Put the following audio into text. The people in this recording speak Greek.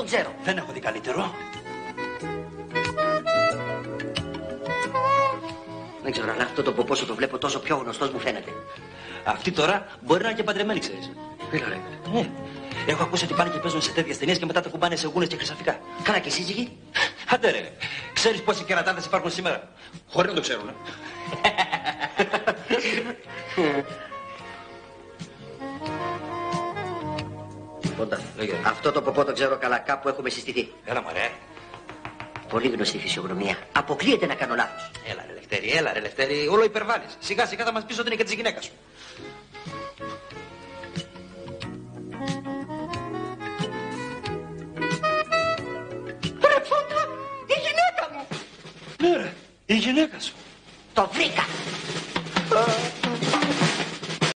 ξέρω. Δεν έχω δει καλύτερο. Δεν ξέρω, αλλά αυτό το ποπό σου το βλέπω τόσο πιο γνωστός μου φαίνεται. Αυτή τώρα μπορεί να είναι και παντρεμένη, ξέρεις. Έλα ρε. Ναι. Έχω ακούσει ότι πάνε και παίζουν σε τέτοιες ταινίες και μετά τα κουμπάνε σε γούνες και χρυσαφικά. Καλά και σύζυγοι. Άντε ρε. Ξέρεις πόσοι κερατάδες υπάρχουν σήμερα. Χωρίς να το ξέρουν. Πόντα. Αυτό το ποπό το ξέρω καλά. Κάπου έχουμε συστηθεί. Έλα μωρέ. Πολύ γνωστή φυσιογνωμία. Αποκλείεται να κάνω λάθος. Έλα ρε Λευτέρη, όλο υπερβάλλεις. Σιγά σιγά θα μας πεις ότι είναι και της γυναίκας σου. Ρε Φώτα, η γυναίκα μου. Ναι ρε, η γυναίκα σου. Το βρήκα.